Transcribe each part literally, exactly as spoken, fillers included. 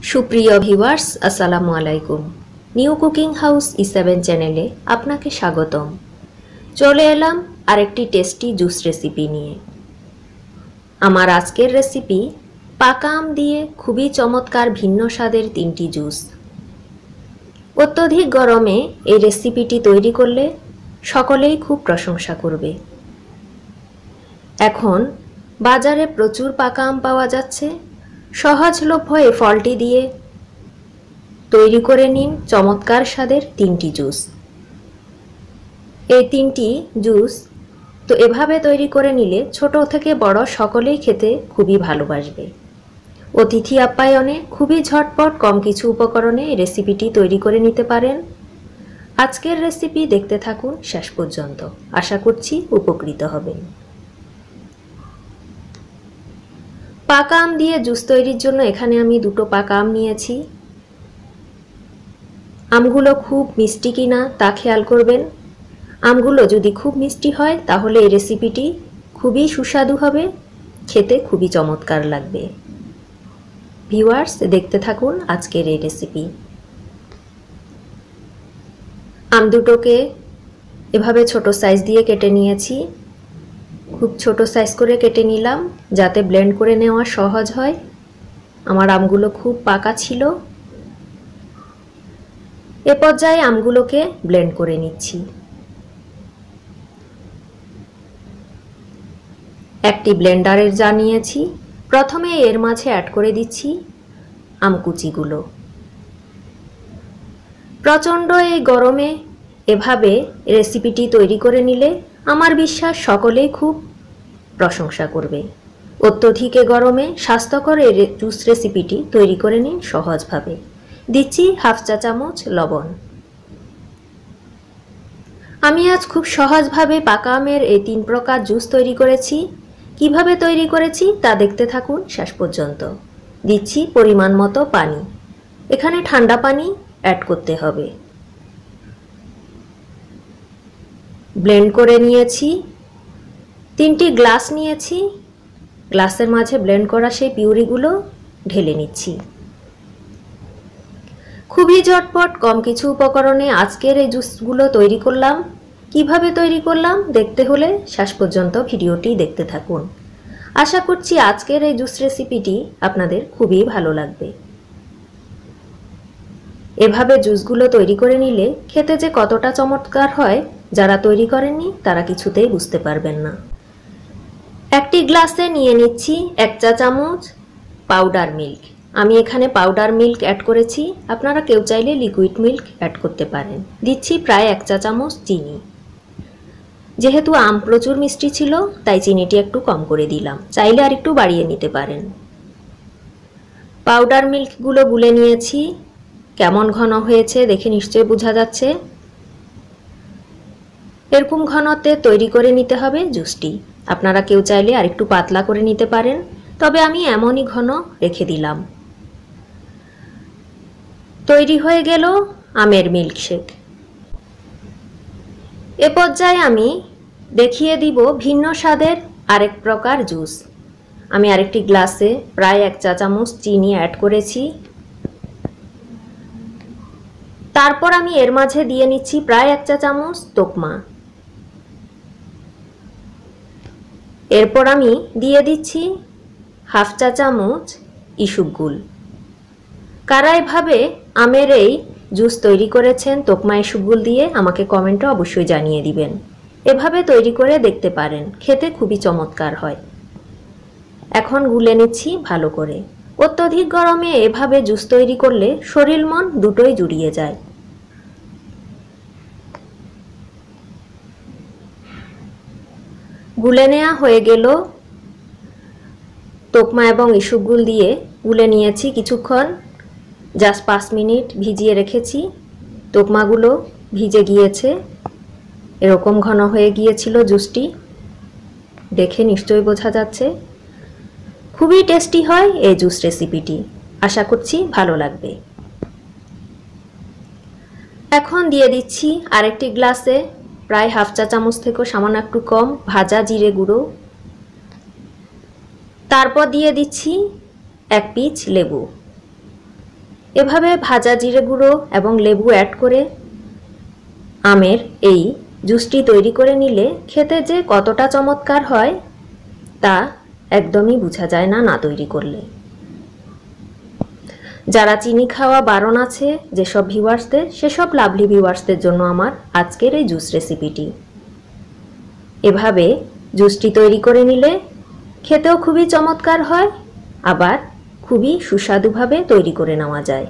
সুপ্রিয় ভিউয়ার্স, আসসালামু আলাইকুম। New cooking house E seven চ্যানেলে আপনাকে স্বাগতম। চলে এলাম আরেকটি টেস্টি জুস রেসিপি নিয়ে। আমার আজকের রেসিপি পাকা আম দিয়ে খুবই চমৎকার ভিন্ন স্বাদের তিনটি জুস। অত্যধিক গরমে এই রেসিপিটি তৈরি করলে সকলেই খুব প্রশংসা করবে। এখন বাজারে প্রচুর পাকা আম পাওয়া যাচ্ছে। সহজলভ্য এই ফলটি দিয়ে তৈরি করে নিন চমৎকার স্বাদের তিনটি জুস। এই তিনটি জুস তো এভাবে তৈরি করে নিলে ছোট থেকে বড় সকলেই খেতে খুবই ভালোবাসবে। অতিথি আপ্যায়নে খুবই ঝটপট কম কিছু উপকরণে এই রেসিপিটি তৈরি করে নিতে পারেন। আজকের রেসিপি দেখতে থাকুন শেষ পর্যন্ত, আশা করছি উপকৃত হবেন। পাকা আম দিয়ে জুস তৈরির জন্য এখানে আমি দুটো পাকা আম নিয়েছি। আমগুলো খুব মিষ্টি কিনা তা খেয়াল করবেন। আমগুলো যদি খুব মিষ্টি হয় তাহলে এই রেসিপিটি খুবই সুস্বাদু হবে, খেতে খুবই চমৎকার লাগবে। ভিউয়ার্স, দেখতে থাকুন আজকের এই রেসিপি। আম দুটোকে এভাবে ছোট সাইজ দিয়ে কেটে নিয়েছি। খুব ছোট সাইজ করে কেটে নিলাম যাতে ব্লেন্ড করে নেওয়া সহজ হয়। আমার আমগুলো খুব পাকা ছিল। এ পর্যায়ে আমগুলোকে ব্লেন্ড করে নিচ্ছি। একটি ব্লেন্ডারের জার নিয়েছি। প্রথমে এর মাঝে অ্যাড করে দিচ্ছি আমকুচিগুলো। প্রচণ্ড এই গরমে এভাবে রেসিপিটি তৈরি করে নিলে আমার বিশ্বাস সকলেই খুব প্রশংসা করবে। অত্যধিক গরমে স্বাস্থ্যকর এই জুস রেসিপিটি তৈরি করে নিন সহজভাবে। দিচ্ছি হাফ চা চামচ লবণ। আমি আজ খুব সহজভাবে পাকা আমের এই তিন প্রকার জুস তৈরি করেছি। কিভাবে তৈরি করেছি তা দেখতে থাকুন শেষ পর্যন্ত। দিচ্ছি পরিমাণ মতো পানি। এখানে ঠান্ডা পানি অ্যাড করতে হবে। ব্লেন্ড করে নিয়েছি। তিনটি গ্লাস নিয়েছি। গ্লাসের মাঝে ব্লেন্ড করা সেই পিউরিগুলো ঢেলে নিচ্ছি। খুবই ঝটপট কম কিছু উপকরণে আজকের এই জুসগুলো তৈরি করলাম। কিভাবে তৈরি করলাম দেখতে হলে শেষ পর্যন্ত ভিডিওটি দেখতে থাকুন। আশা করছি আজকের এই জুস রেসিপিটি আপনাদের খুবই ভালো লাগবে। এভাবে জুসগুলো তৈরি করে নিলে খেতে যে কতটা চমৎকার হয় যারা তৈরি করেননি তারা কিছুতেই বুঝতে পারবেন না। একটি গ্লাসে নিয়ে নিচ্ছি এক চা চামচ পাউডার মিল্ক। আমি এখানে পাউডার মিল্ক অ্যাড করেছি, আপনারা কেউ চাইলে লিকুইড মিল্ক অ্যাড করতে পারেন। দিচ্ছি প্রায় এক চা চামচ চিনি। যেহেতু আম প্রচুর মিষ্টি ছিল তাই চিনিটি একটু কম করে দিলাম, চাইলে আর একটু বাড়িয়ে নিতে পারেন। পাউডার মিল্কগুলো গুলে নিয়েছি। কেমন ঘন হয়েছে দেখে নিশ্চয়ই বোঝা যাচ্ছে। এরকম ঘনত্বে তৈরি করে নিতে হবে জুসটি। আপনারা কেউ চাইলে আর একটু পাতলা করে নিতে পারেন, তবে আমি এমনই ঘন রেখে দিলাম। তৈরি হয়ে গেল আমের মিল্কশেক। এ পর্যায়ে আমি দেখিয়ে দিব ভিন্ন স্বাদের আরেক প্রকার জুস। আমি আরেকটি গ্লাসে প্রায় এক চা চামচ চিনি অ্যাড করেছি। তারপর আমি এর মাঝে দিয়ে নিচ্ছি প্রায় এক চা চামচ তোকমা। এরপর আমি দিয়ে দিচ্ছি হাফ চা চামচ ইসবগুল। কারা এভাবে আমের এই জুস তৈরি করেছেন তোকমা ইসবগুল দিয়ে আমাকে কমেন্টে অবশ্যই জানিয়ে দিবেন। এভাবে তৈরি করে দেখতে পারেন, খেতে খুবই চমৎকার হয়। এখন গুলে নিচ্ছি ভালো করে। অত্যধিক গরমে এভাবে জুস তৈরি করলে শরীর মন দুটোই জুড়িয়ে যায়। গুলে নেওয়া হয়ে গেল। তোকমা এবং ইসবগুল দিয়ে গুলে নিয়েছি কিছুক্ষণ, জাস্ট পাঁচ মিনিট ভিজিয়ে রেখেছি। তোকমাগুলো ভিজে গিয়েছে, এরকম ঘন হয়ে গিয়েছিল জুসটি, দেখে নিশ্চয়ই বোঝা যাচ্ছে। খুবই টেস্টি হয় এই জুস রেসিপিটি, আশা করছি ভালো লাগবে। এখন দিয়ে দিচ্ছি আরেকটি গ্লাসে প্রায় হাফ চা চামচ থেকে সামান্য একটু কম ভাজা জিরে গুঁড়ো। তারপর দিয়ে দিচ্ছি এক পিচ লেবু। এভাবে ভাজা জিরে গুঁড়ো এবং লেবু অ্যাড করে আমের এই জুসটি তৈরি করে নিলে খেতে যে কতটা চমৎকার হয় তা একদমই বোঝা যায় না না তৈরি করলে। যারা চিনি খাওয়া বারণ আছে যেসব ভিউয়ার্সদের, সেসব লাভলি ভিউয়ার্সদের জন্য আমার আজকের এই জুস রেসিপিটি। এভাবে জুসটি তৈরি করে নিলে খেতেও খুবই চমৎকার হয়, আবার খুবই সুস্বাদুভাবে তৈরি করে নেওয়া যায়।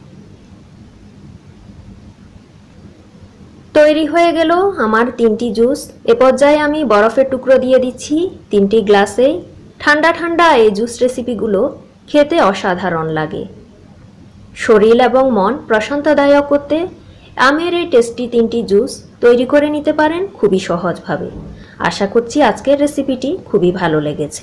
তৈরি হয়ে গেল আমার তিনটি জুস। এ পর্যায়ে আমি বরফের টুকরো দিয়ে দিচ্ছি তিনটি গ্লাসে। ঠান্ডা ঠান্ডা এই জুস রেসিপিগুলো খেতে অসাধারণ লাগে। শরীর এবং মন প্রশান্তদায়ক করতে আমের এই টেস্টি তিনটি জুস তৈরি করে নিতে পারেন খুবই সহজভাবে। আশা করছি আজকের রেসিপিটি খুবই ভালো লেগেছে।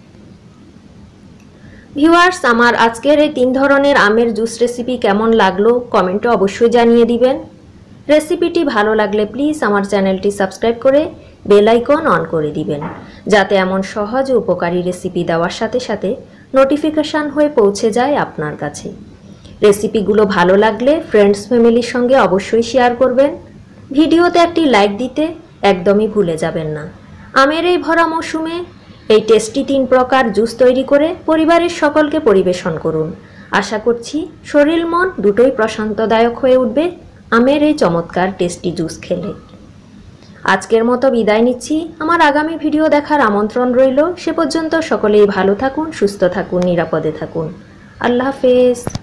ভিউয়ার্স, আমার আজকের এই তিন ধরনের আমের জুস রেসিপি কেমন লাগলো কমেন্টে অবশ্যই জানিয়ে দিবেন। রেসিপিটি ভালো লাগলে প্লিজ আমার চ্যানেলটি সাবস্ক্রাইব করে বেল আইকন অন করে দিবেন, যাতে এমন সহজ ও উপকারী রেসিপি দেওয়ার সাথে সাথে নোটিফিকেশান হয়ে পৌঁছে যায় আপনার কাছে। রেসিপিগুলো ভালো লাগলে ফ্রেন্ডস ফ্যামিলির সঙ্গে অবশ্যই শেয়ার করবেন। ভিডিওতে একটি লাইক দিতে একদমই ভুলে যাবেন না। আমের এই ভরা মৌসুমে এই টেস্টি তিন প্রকার জুস তৈরি করে পরিবারের সকলকে পরিবেশন করুন। আশা করছি শরীর মন দুটোই প্রশান্তদায়ক হয়ে উঠবে আমের এই চমৎকার টেস্টি জুস খেলে। আজকের মতো বিদায় নিচ্ছি। আমার আগামী ভিডিও দেখার আমন্ত্রণ রইল। সে পর্যন্ত সকলেই ভালো থাকুন, সুস্থ থাকুন, নিরাপদে থাকুন। আল্লাহ হাফেজ।